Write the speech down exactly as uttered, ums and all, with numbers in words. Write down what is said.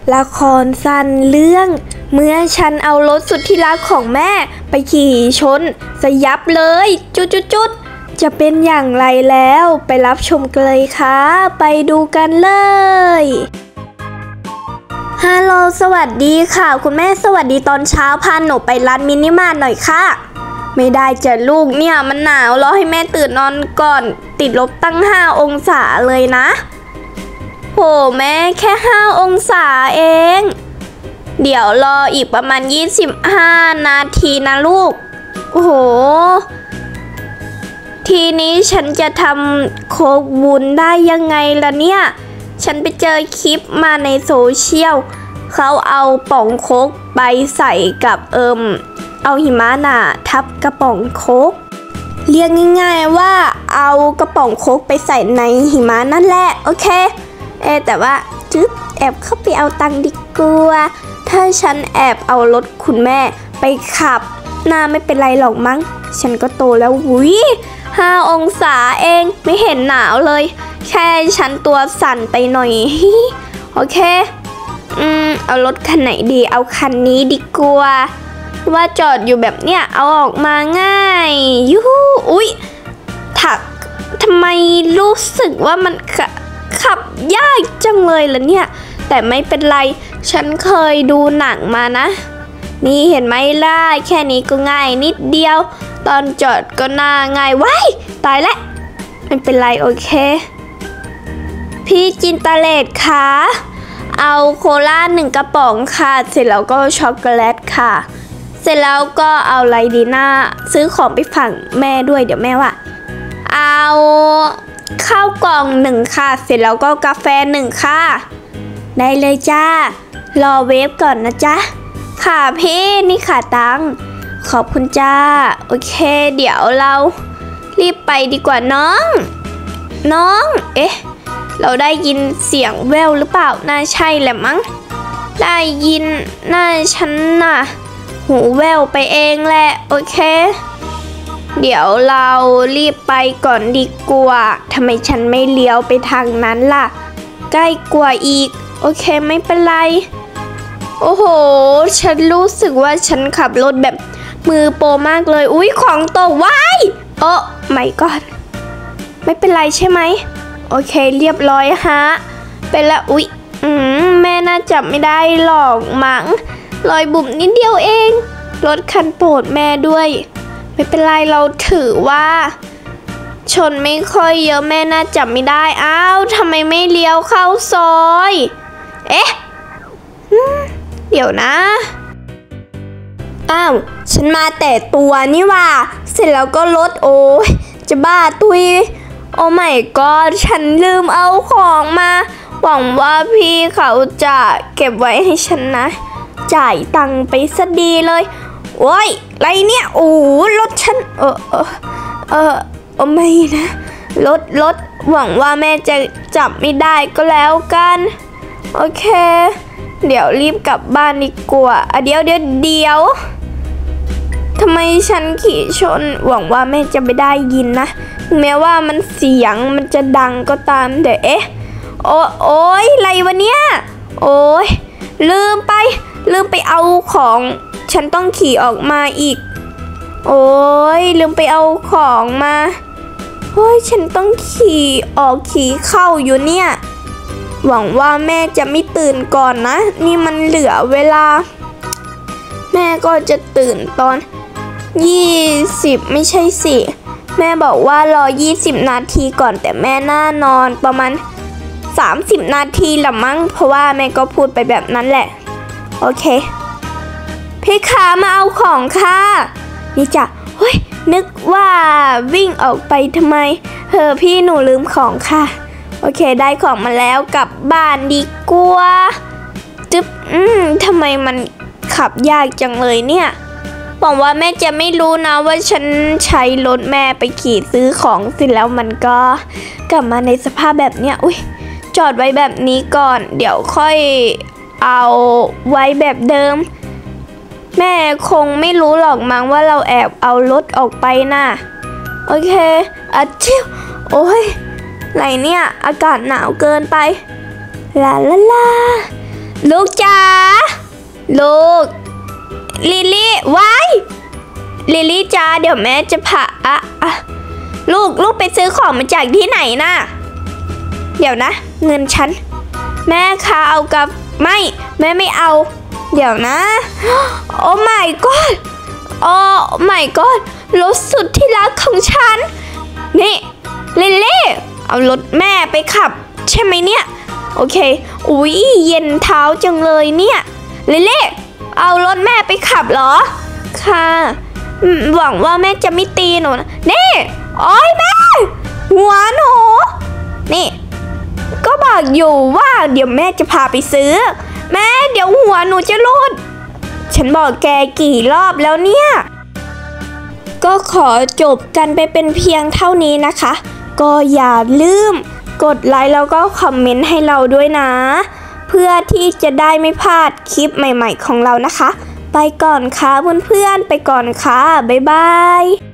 ละครสั้นเรื่องเมื่อฉันเอารถสุดที่รักของแม่ไปขี่ชนสยับเลยจุดๆๆจะเป็นอย่างไรแล้วไปรับชมกันเลยค่ะไปดูกันเลยฮัลโหลสวัสดีค่ะคุณแม่สวัสดีตอนเช้าพาหนูไปร้านมินิมาร์ทหน่อยค่ะไม่ได้จะลูกเนี่ยมันหนาวรอให้แม่ตื่นนอนก่อนติดลบตั้งห้าองศาเลยนะโหแม่แค่ห้าองศาเองเดี๋ยวรออีกประมาณยี่สิบห้านาทีนะลูกโอ้โหทีนี้ฉันจะทำโค้กวุ้นได้ยังไงล่ะเนี่ยฉันไปเจอคลิปมาในโซเชียลเขาเอาป๋องโค้กไปใส่กับเอิมเอาหิมะน่ะทับกระป๋องโค้กเรียกง่ายๆว่าเอากระป๋องโค้กไปใส่ในหิมะนั่นแหละโอเคเอแต่ว่าจึ๊บแอบเข้าไปเอาตังค์ดีกว่าถ้าฉันแอบเอารถคุณแม่ไปขับน่าไม่เป็นไรหรอกมั้งฉันก็โตแล้ววุ้ยห้าองศาเองไม่เห็นหนาวเลยแค่ฉันตัวสั่นไปหน่อยโอเคอืมเอารถคันไหนดีเอาคันนี้ดีกว่าว่าจอดอยู่แบบเนี้ยเอาออกมาง่ายยูหูอุ๊ยถักทำไมรู้สึกว่ามันขับยากจังเลยล่ะเนี่ยแต่ไม่เป็นไรฉันเคยดูหนังมานะนี่เห็นไหมล่ะแค่นี้ก็ง่ายนิดเดียวตอนจอดก็น่าง่ายว้ายตายแล้วไม่เป็นไรโอเคพี่จินตเลศค่ะเอาโคลาหนึ่งกระป๋องค่ะเสร็จแล้วก็ช็อกโกแลตค่ะเสร็จแล้วก็เอาอะไรดีน่าซื้อของไปฝากแม่ด้วยเดี๋ยวแม่ว่าเอาข้าวกล่องหนึ่งค่ะเสร็จแล้วก็กาแฟหนึ่งค่ะได้เลยจ้ารอเวฟก่อนนะจ๊ะค่ะพี่นี่ค่ะตังขอบคุณจ้าโอเคเดี๋ยวเรารีบไปดีกว่าน้องน้องเอ๊ะเราได้ยินเสียงแววหรือเปล่าน่าใช่แหละมั้งได้ยินน่าฉันน่ะหูแววไปเองแหละโอเคเดี๋ยวเรารีบไปก่อนดีกว่าทำไมฉันไม่เลี้ยวไปทางนั้นล่ะใกล้กว่าอีกโอเคไม่เป็นไรโอ้โหฉันรู้สึกว่าฉันขับรถแบบมือโปรมากเลยอุ๊ยของตกว้ายโอ้ไม่กอดไม่เป็นไรใช่ไหมโอเคเรียบร้อยฮะเป็นละอุ๊ยอืมแม่น่าจับไม่ได้หรอกมั้งรอยบุ๋มนิดเดียวเองรถคันโปรดแม่ด้วยไม่เป็นไรเราถือว่าชนไม่ค่อยเยอะแม่น่าจับไม่ได้อ้าวทำไมไม่เลี้ยวเข้าซอยเอ๊ะเดี๋ยวนะอ้าวฉันมาแต่ตัวนี่ว่าเสร็จแล้วก็รถโอ้ยจะบ้าตุยโอ้ไม่ก็ฉันลืมเอาของมาหวังว่าพี่เขาจะเก็บไว้ให้ฉันนะจ่ายตังค์ไปซะดีเลยโอ้ยอะไรเนี่ยโอ้รถฉันเออเออเออโอ้ไม่นะรถรถหวังว่าแม่จะจับไม่ได้ก็แล้วกันโอเคเดี๋ยวรีบกลับบ้านดีกว่าอ่ะเดี๋ยวเดี๋ยวเดี๋ยวทำไมฉันขี่ชนหวังว่าแม่จะไม่ได้ยินนะแม้ว่ามันเสียงมันจะดังก็ตามเดี๋ยวเอ๊ะโอ้โอ้ยอะไรวะเนี่ยโอ้ยลืมไปลืมไปเอาของฉันต้องขี่ออกมาอีกโอ้ยลืมไปเอาของมาโอ้ยฉันต้องขี่ออกขี่เข้าอยู่เนี่ยหวังว่าแม่จะไม่ตื่นก่อนนะนี่มันเหลือเวลาแม่ก็จะตื่นตอนยี่สิบไม่ใช่สิแม่บอกว่ารอยี่สิบนาทีก่อนแต่แม่น่านอนประมาณสามสิบนาทีละมั้งเพราะว่าแม่ก็พูดไปแบบนั้นแหละโอเคพี่ขามาเอาของค่ะนี่จ้ะเฮ้ยนึกว่าวิ่งออกไปทำไมเออพี่หนูลืมของค่ะโอเคได้ของมาแล้วกลับบ้านดีกว่าจึ๊บอืมทำไมมันขับยากจังเลยเนี่ยบอกว่าแม่จะไม่รู้นะว่าฉันใช้รถแม่ไปขี่ซื้อของเสร็จแล้วมันก็กลับมาในสภาพแบบเนี้ยอุ้ยจอดไว้แบบนี้ก่อนเดี๋ยวค่อยเอาไว้แบบเดิมแม่คงไม่รู้หรอกมั้งว่าเราแอบเอารถออกไปน่ะโอเคอ่ะชิวโอ้ยอะไรเนี่ยอากาศหนาวเกินไปลาลาลาลูกจ๋าลูกลิลลี่ไว้ลิลลี่จ๋าเดี๋ยวแม่จะพาอะอะลูกลูกไปซื้อของมาจากที่ไหนน่ะเดี๋ยวนะเงินฉันแม่คะเอากับไม่แม่ไม่เอาเดี๋ยวนะโอ้ my god โอ้ my god รถสุดที่รักของฉันนี่ลิลลี่เอารถแม่ไปขับใช่ไหมเนี่ยโอเคอุ๊ยเย็นเท้าจังเลยเนี่ยลิลลี่เอารถแม่ไปขับเหรอค่ะหวังว่าแม่จะไม่ตีหนูนะนี่โอ้ยแม่หัวหนูนี่ก็บอกอยู่ว่าเดี๋ยวแม่จะพาไปซื้อแม่เดี๋ยวหัวหนูจะรุดฉันบอกแกกี่รอบแล้วเนี่ยก็ขอจบกันไปเป็นเพียงเท่านี้นะคะก็อย่าลืมกดไลค์แล้วก็คอมเมนต์ให้เราด้วยนะเพื่อที่จะได้ไม่พลาดคลิปใหม่ๆของเรานะคะไปก่อนค่ะเพื่อนๆไปก่อนค่ะบ๊ายบาย